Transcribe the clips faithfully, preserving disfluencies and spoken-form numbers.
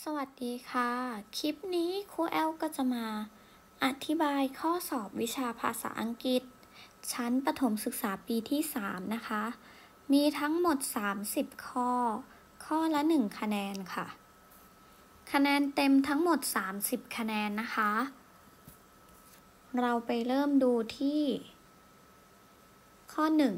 สวัสดีค่ะ คลิปนี้ครูแอลก็จะมาอธิบายข้อสอบวิชาภาษาอังกฤษ ชั้นประถมศึกษาปีที่ สาม นะคะ มีทั้งหมด สามสิบ ข้อ ข้อละ หนึ่ง คะแนนค่ะ คะแนนเต็มทั้งหมด สามสิบ คะแนนนะคะ เราไปเริ่มดูที่ ข้อ หนึ่ง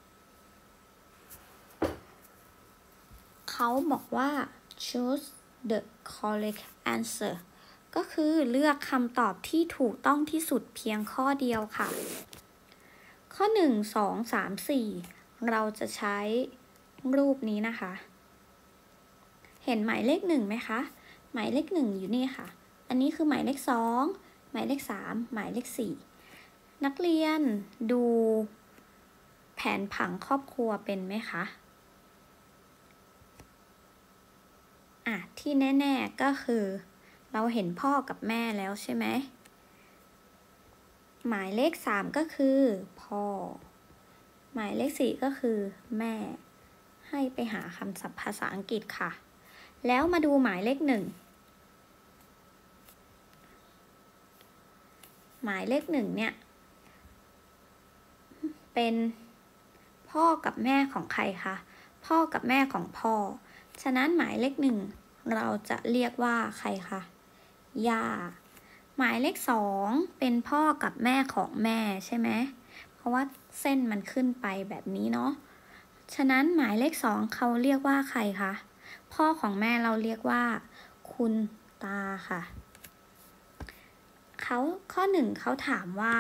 เขาบอกว่า choose the correct answer ก็คือเลือกคำตอบที่ถูกต้องที่สุดเพียงข้อเดียวค่ะ ข้อ หนึ่ง สอง สาม สี่ เราจะใช้รูปนี้นะคะ เห็นหมายเลขหนึ่งไหมคะ หมายเลขหนึ่งอยู่นี่ค่ะ อันนี้คือหมายเลขสอง หมายเลขสาม หมายเลขสี่ นักเรียนดูแผนผังครอบครัวเป็นไหมคะอ่ะที่แน่ๆก็คือเราเห็นพ่อกับแม่แล้วใช่ไหมหมายเลขสามก็คือพ่อหมายเลขสี่ก็คือแม่ให้ไปหาคำศัพท์ภาษาอังกฤษค่ะแล้วมาดูหมายเลขหนึ่งหมายเลขหนึ่งเนี่ยเป็นพ่อกับแม่ของใครคะพ่อกับแม่ของพ่อฉะนั้นหมายเลขหนึ่งเราจะเรียกว่าใครคะย่าหมายเลขสองเป็นพ่อกับแม่ของแม่ใช่ไหมเพราะว่าเส้นมันขึ้นไปแบบนี้เนาะฉะนั้นหมายเลขสองเขาเรียกว่าใครคะพ่อของแม่เราเรียกว่าคุณตาค่ะเขาข้อหนึ่งเขาถามว่า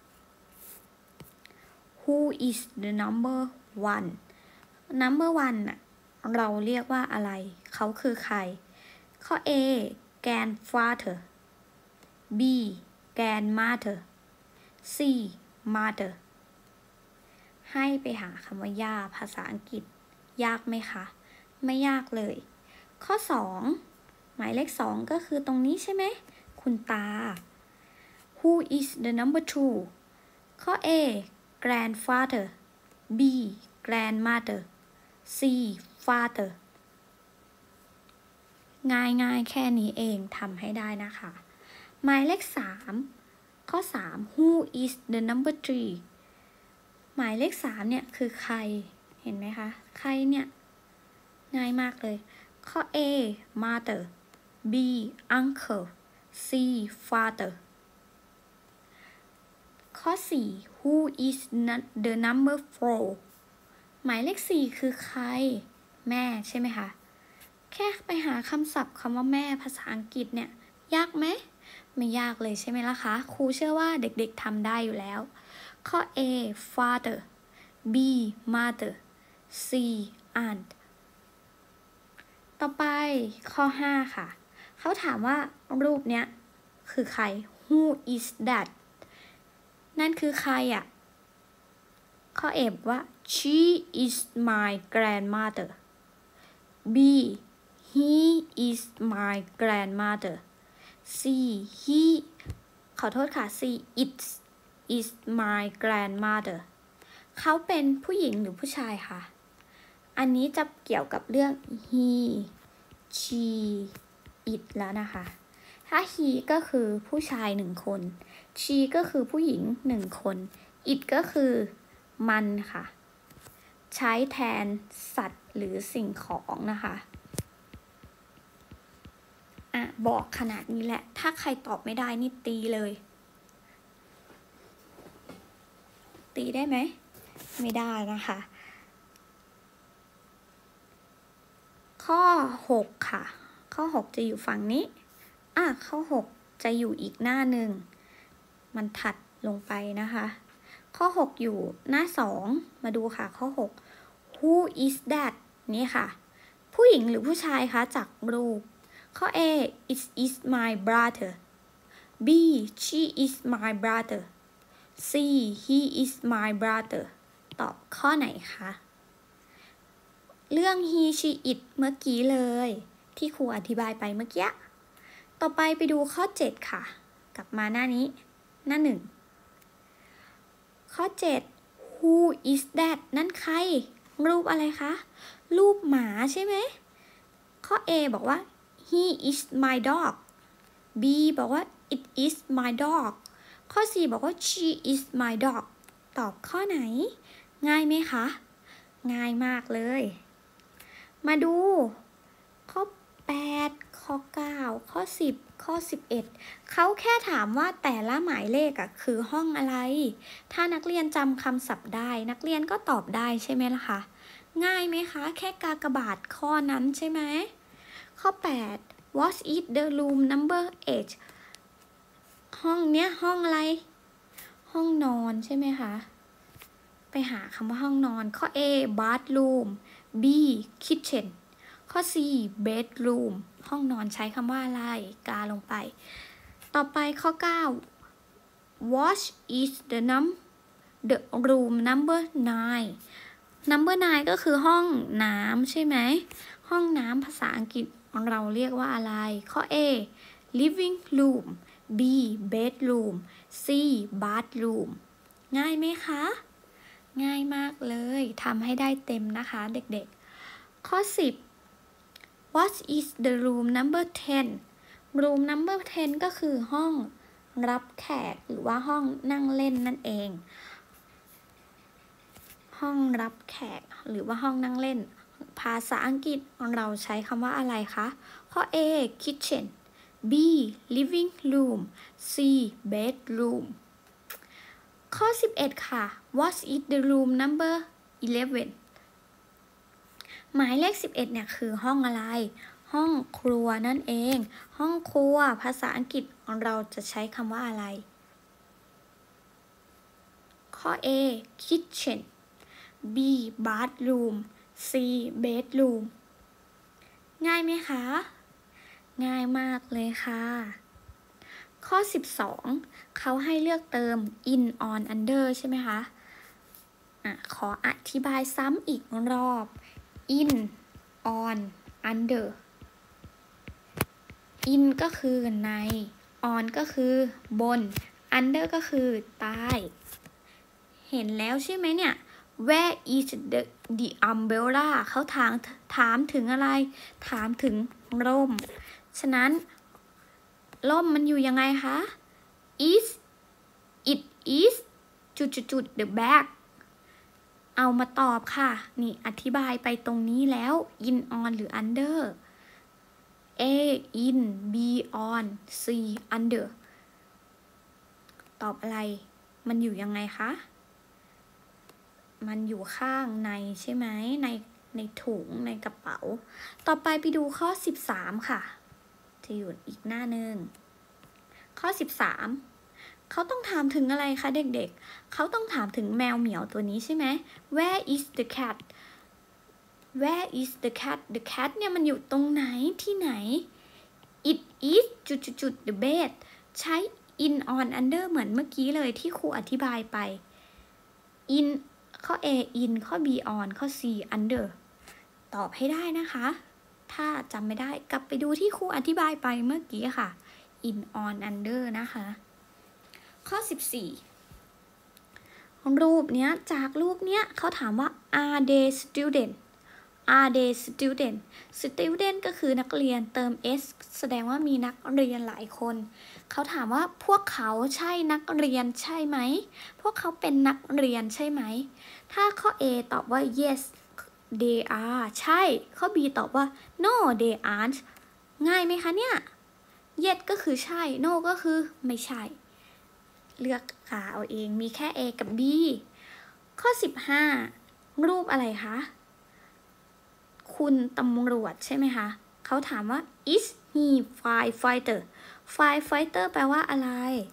who is the number one number one น่ะเราเรียกว่าอะไรเขาคือใครข้อ A grandfather B grandmother C mother ให้ไปหาคำว่าย่าภาษาอังกฤษยากไหมคะไม่ยากเลยข้อสองหมายเลขสองก็คือตรงนี้ใช่ไหมคุณตา who is the number two ข้อ A grandfather B grandmother C father ง่ายๆแค่นี้เองทำให้ได้นะคะหมายเลขสามข้อสาม who is the number three หมายเลขสามเนี่ยคือใครเห็นไหมคะใครเนี่ยง่ายมากเลยข้อ A mother B uncle C father ข้อสี่ who is the number four หมายเลขสี่คือใครแม่ใช่ไหมคะแค่ไปหาคำศัพท์คำว่าแม่ภาษาอังกฤษเนี่ยยากไหมไม่ยากเลยใช่ไหมล่ะคะครูเชื่อว่าเด็กๆทำได้อยู่แล้วข้อ A father B mother C aunt ต่อไปข้อห้าค่ะเขาถามว่ารูปเนี้ยคือใคร who is that นั่นคือใครอ่ะข้อ A บอกว่า she is my grandmother B he is my grandmother C he ขอโทษค่ะ C it is my grandmother เขาเป็นผู้หญิงหรือผู้ชายคะอันนี้จะเกี่ยวกับเรื่อง he she it แล้วนะคะถ้า he ก็คือผู้ชายหนึ่งคน she ก็คือผู้หญิงหนึ่งคน it ก็คือมันค่ะใช้แทนสัตว์หรือสิ่งของนะคะอ่ะบอกขนาดนี้แหละถ้าใครตอบไม่ได้นี่ตีเลยตีได้ไหมไม่ได้นะคะข้อหกค่ะข้อหกจะอยู่ฝั่งนี้อ่ะข้อหกจะอยู่อีกหน้าหนึ่งมันถัดลงไปนะคะข้อหกอยู่หน้าสองมาดูค่ะข้อหก who is that นี่ค่ะผู้หญิงหรือผู้ชายคะจากรูปข้อ A it is my brother B she is my brother C he is my brother ตอบข้อไหนคะเรื่อง he she it เมื่อกี้เลยที่ครูอธิบายไปเมื่อกี้ต่อไปไปดูข้อเจ็ดค่ะกลับมาหน้านี้หน้าหนึ่งข้อเจ็ด who is that นั่นใครรูปอะไรคะรูปหมาใช่ไหมข้อ A บอกว่า he is my dog B บอกว่า it is my dog ข้อ C บอกว่า she is my dog ตอบข้อไหนง่ายไหมคะง่ายมากเลยมาดูข้อแปดข้อเก้าข้อสิบข้อสิบเอ็ดเขาแค่ถามว่าแต่ละหมายเลขอะคือห้องอะไรถ้านักเรียนจำคำศัพท์ได้นักเรียนก็ตอบได้ใช่ไหมล่ะคะง่ายไหมคะแค่กากบาทข้อนั้นใช่ไหมข้อแปด What is the room number eight ห้องเนี้ยห้องอะไรห้องนอนใช่ไหมคะไปหาคำว่าห้องนอนข้อ A bathroom B kitchen ข้อ C bedroom ห้องนอนใช้คำว่าอะไรกาลงไปต่อไปข้อเก้า What is the num the room number nine number nine ก็คือห้องน้ำใช่ไหมห้องน้ำภาษาอังกฤษเราเรียกว่าอะไรข้อ A living room B bedroom C bathroom ง่ายไหมคะง่ายมากเลยทำให้ได้เต็มนะคะเด็กๆข้อสิบ What is the room number ten room number ten ก็คือห้องรับแขกหรือว่าห้องนั่งเล่นนั่นเองห้องรับแขกหรือว่าห้องนั่งเล่นภาษาอังกฤษเราใช้คำว่าอะไรคะข้อ A kitchen B living room C bedroom ข้อสิบเอ็ดค่ะ What is the room number eleven หมายเลขสิบเอ็ดเนี่ยคือห้องอะไรห้องครัวนั่นเองห้องครัวภาษาอังกฤษเราจะใช้คำว่าอะไรข้อ A kitchen B bathroom C bedroom ง่ายไหมคะง่ายมากเลยค่ะข้อสิบสองเขาให้เลือกเติม in on under ใช่ไหมคะอ่ะขออธิบายซ้ำอีกรอบ in on under in ก็คือใน on ก็คือบน under ก็คือใต้เห็นแล้วใช่ไหมเนี่ย Where is the the umbrella เขาถามถามถึงอะไรถามถึงร่มฉะนั้นร่มมันอยู่ยังไงคะ is it is จุดจุดจุด the bag เอามาตอบค่ะนี่อธิบายไปตรงนี้แล้ว in on หรือ under A in B on C under ตอบอะไรมันอยู่ยังไงคะมันอยู่ข้างในใช่ไหมในในถุงในกระเป๋าต่อไปไปดูข้อสิบสามค่ะจะอยู่อีกหน้าหนึ่งข้อสิบสามเขาต้องถามถึงอะไรคะเด็กๆเขาต้องถามถึงแมวเหมียวตัวนี้ใช่ไหม Where is the cat Where is the cat the cat เนี่ยมันอยู่ตรงไหนที่ไหน It is จุดจุดจุด the bed ใช้ in on under เหมือนเมื่อกี้เลยที่ครูอธิบายไป in ข้อ A in ข้อ B on ข้อ C under ตอบให้ได้นะคะถ้าจำไม่ได้กลับไปดูที่ครูอธิบายไปเมื่อกี้ค่ะ in on under นะคะข้อสิบสี่รูปเนี้ยจากรูปเนี้ยเขาถามว่า are they student are they student student ก็คือนักเรียนเติม s แสดงว่ามีนักเรียนหลายคนเขาถามว่าพวกเขาใช่นักเรียนใช่ไหมพวกเขาเป็นนักเรียนใช่ไหมถ้าข้อ A ตอบว่า yes they are ใช่ข้อ B ตอบว่า no they aren't ง่ายไหมคะเนี่ย yes ก็คือใช่ no ก็คือไม่ใช่เลือกหาเอาเองมีแค่ A กับ B ข้อสิบห้ารูปอะไรคะคุณตำรวจใช่ไหมคะเขาถามว่า is he firefighter firefighter แปลว่าอะไร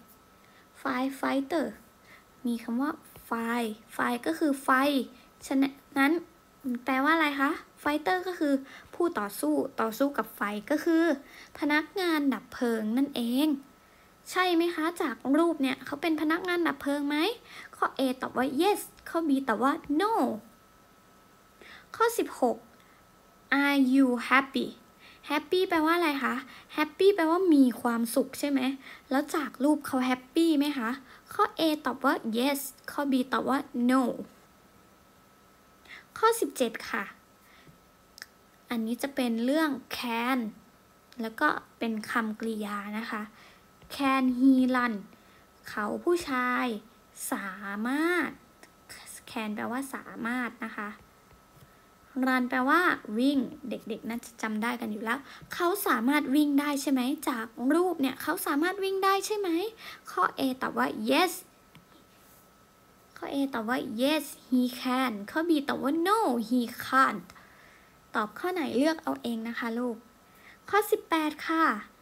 firefighter มีคำว่า fire fire ก็คือไฟฉะนั้นแปลว่าอะไรคะ fighter ก็คือผู้ต่อสู้ต่อสู้กับไฟก็คือพนักงานดับเพลิงนั่นเองใช่ไหมคะจากรูปเนี่ยเขาเป็นพนักงานดับเพลิงไหมข้อ A ตอบว่า yes ข้อ B ตอบว่า no ข้อสิบหก are you happy happy แปลว่าอะไรคะ happy แปลว่ามีความสุขใช่ไหมแล้วจากรูปเขา happy ไหมคะข้อ A ตอบว่า yes ข้อ B ตอบว่า no ข้อสิบเจ็ดค่ะอันนี้จะเป็นเรื่อง can แล้วก็เป็นคำกริยานะคะ can he run เขาผู้ชายสามารถ can แปลว่าสามารถนะคะ run แปลว่าวิ่งเด็กๆน่าจะจำได้กันอยู่แล้วเขาสามารถวิ่งได้ใช่ไหมจากรูปเนี่ยเขาสามารถวิ่งได้ใช่ไหมข้อ A ตอบว่า yes ข้อ A ตอบว่า yes he can ข้อ B ตอบว่า no he can't ตอบข้อไหนเลือกเอาเองนะคะลูกข้อสิบแปดค่ะ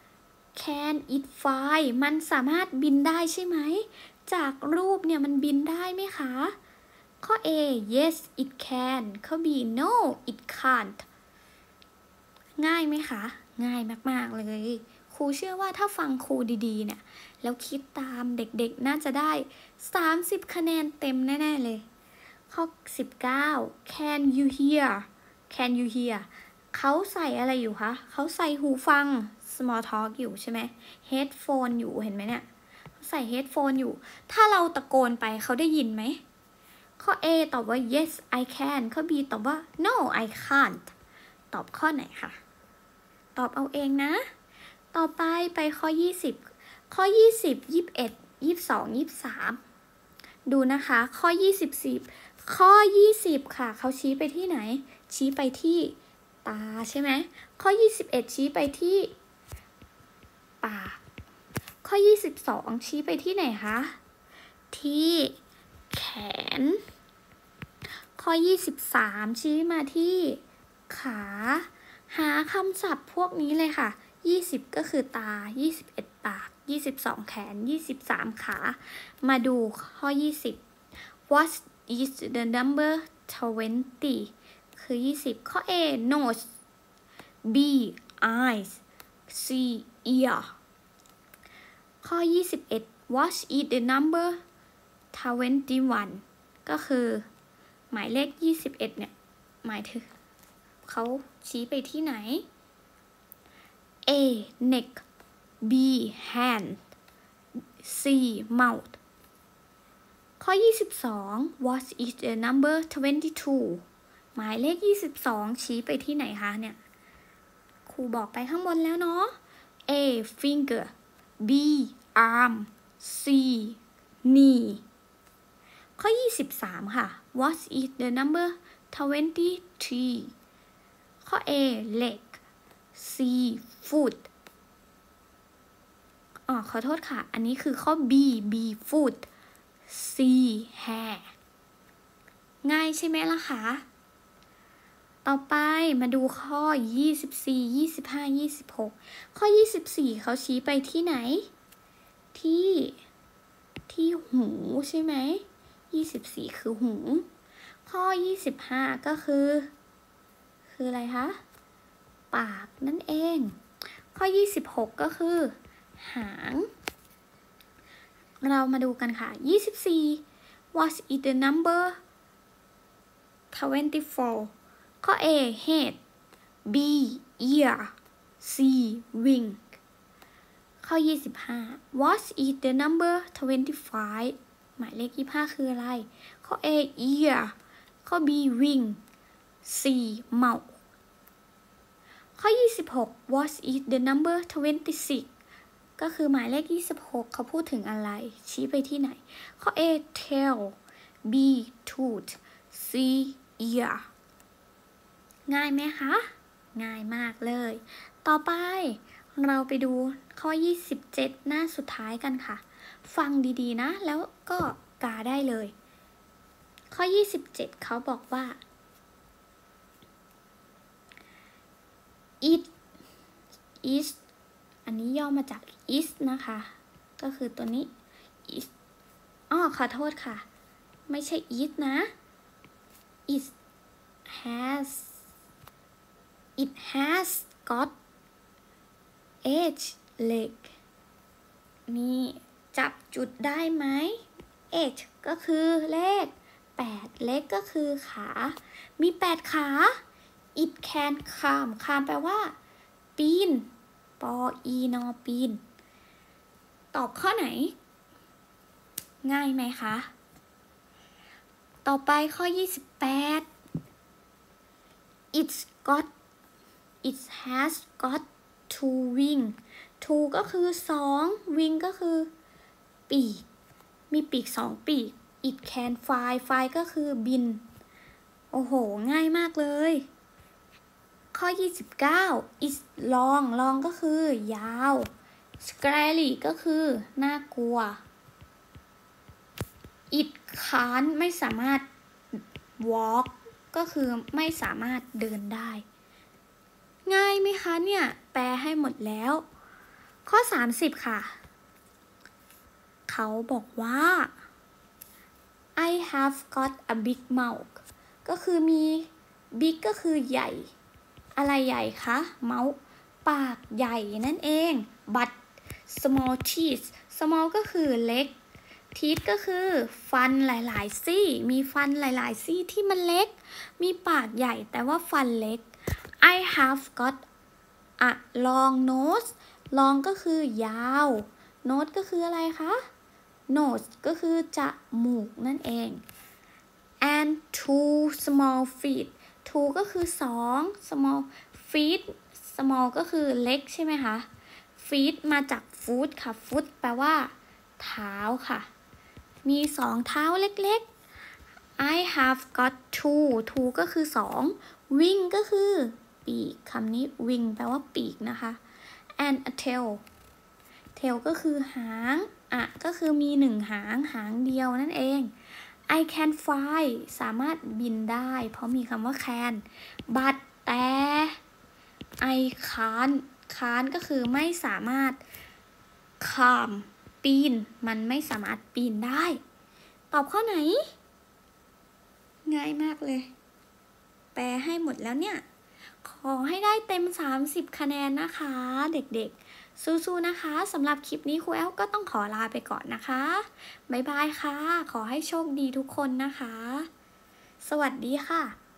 can it fly มันสามารถบินได้ใช่ไหมจากรูปเนี่ยมันบินได้ไหมคะข้อ A yes it can ข้อ B no it can't ง่ายไหมคะง่ายมากๆเลยครูเชื่อว่าถ้าฟังครูดีๆเนี่ยแล้วคิดตามเด็กๆน่าจะได้สามสิบคะแนนเต็มแน่ๆเลยข้อสิบเก้า can you hear can you hear เขาใส่อะไรอยู่คะเขาใส่หูฟัง small talk อยู่ใช่ไหม headphone อยู่เห็นไหมเนี่ยใส่ headphone อยู่ถ้าเราตะโกนไปเขาได้ยินไหมข้อ A ตอบว่า yes I can ข้อ B ตอบว่า no I can't ตอบข้อไหนคะตอบเอาเองนะต่อไปไปข้อยี่สิบข้อยี่สิบ ยี่สิบเอ็ด ยี่สิบสอง ยี่สิบสามดูนะคะข้อยี่สิบ ข้อยี่สิบค่ะเขาชี้ไปที่ไหนชี้ไปที่ตาใช่ไหมข้อยี่สิบเอ็ดชี้ไปที่ปากข้อยี่สิบสองชี้ไปที่ไหนคะที่แขนข้อยี่สิบสามชี้มาที่ขาหาคำศัพท์พวกนี้เลยค่ะยี่สิบก็คือตายี่สิบเอ็ดปากยี่สิบสองแขนยี่สิบสามขามาดูข้อยี่สิบ What is the number twenty คือยี่สิบข้อ A nose B eyes C ear ข้อยี่สิบเอ็ด What is the number twenty-one ก็คือหมายเลขยี่สิบเอ็ดเนี่ยหมายถึงเขาชี้ไปที่ไหน A neck B hand C mouth ข้อยี่สิบสอง What is the number twenty-two หมายเลขยี่สิบสองชี้ไปที่ไหนคะเนี่ยครูบอกไปข้างบนแล้วเนาะ A finger B arm C knee ข้อยี่สิบสามค่ะ What is the number twenty-three ข้อ A leg C foot อ๋อขอโทษค่ะอันนี้คือข้อ B B foot C hair ง่ายใช่ไหมล่ะคะต่อไปมาดูข้อยี่สิบสี่ ยี่สิบห้า ยี่สิบหกข้อยี่สิบสี่เขาชี้ไปที่ไหนที่ที่หูใช่ไหมยี่สิบสี่คือหูข้อยี่สิบห้าก็คือคืออะไรคะปากนั่นเองข้อยี่สิบหกก็คือหางเรามาดูกันค่ะยี่สิบสี่ What is the number twenty-four ข้อ A head B ear C wing ข้อยี่สิบห้า What is the number twenty-five หมายเลขยี่สิบห้าคืออะไรข้อ A ear ข้อ B wing C mouth ข้อยี่สิบหก What is the number twenty-six ก็คือหมายเลขยี่สิบหกเขาพูดถึงอะไรชี้ไปที่ไหนข้อ A tail B tooth C ear ง่ายไหมคะง่ายมากเลยต่อไปเราไปดูข้อยี่สิบเจ็ดหน้าสุดท้ายกันค่ะฟังดีๆนะแล้วก็กาได้เลยข้อยี่สิบเจ็ดเขาบอกว่า it is อันนี้ย่อมาจาก is นะคะก็คือตัวนี้ is อ้อขอโทษค่ะไม่ใช่ is นะ it has it has got eight leg นี่จับจุดได้ไหม eight ก็คือเลขแปดเล็กก็คือขามีแปดขา it can climb คลามแปลว่าปีนปออีนอปีนตอบข้อไหนง่ายไหมคะต่อไปข้อยี่สิบแปด it's got it has got to wing to ก็คือสอง wing ก็คือปีกมีปีกสองปีก it can fly fly ก็คือบินโอ้โหง่ายมากเลยข้อยี่สิบเก้า is long long ก็คือยาว scary ก็คือน่ากลัว it can't ไม่สามารถ walk ก็คือไม่สามารถเดินได้ง่ายไหมคะเนี่ยแปลให้หมดแล้วข้อสามสิบค่ะเขาบอกว่า I have got a big mouth ก็คือมี big ก็คือใหญ่อะไรใหญ่คะ mouth ปากใหญ่นั่นเอง but small teeth small ก็คือเล็ก teeth ก็คือฟันหลายๆซี่มีฟันหลายๆซี่ที่มันเล็กมีปากใหญ่แต่ว่าฟันเล็ก I have got a long nose long ก็คือยาว nose ก็คืออะไรคะ nose ก็คือจมูกนั่นเอง and two small feet two ก็คือสอง small feet small ก็คือเล็กใช่ไหมคะ feet มาจาก foot ค่ะ foot แปลว่าเท้าค่ะมีสองเท้าเล็กๆ I have got two two ก็คือสอง wing ก็คือปีกคำนี้ wing แปลว่าปีกนะคะ and a tail tail ก็คือหางอะก็คือมีหนึ่งหางหางเดียวนั่นเอง I can fly สามารถบินได้เพราะมีคำว่า can but แต่ I can't can't ก็คือไม่สามารถ climb ปีนมันไม่สามารถปีนได้ตอบข้อไหนง่ายมากเลยแปลให้หมดแล้วเนี่ยขอให้ได้เต็มสามสิบคะแนนนะคะเด็กๆสู้ๆนะคะสำหรับคลิปนี้ครูแอลก็ต้องขอลาไปก่อนนะคะบ๊ายบายค่ะขอให้โชคดีทุกคนนะคะสวัสดีค่ะ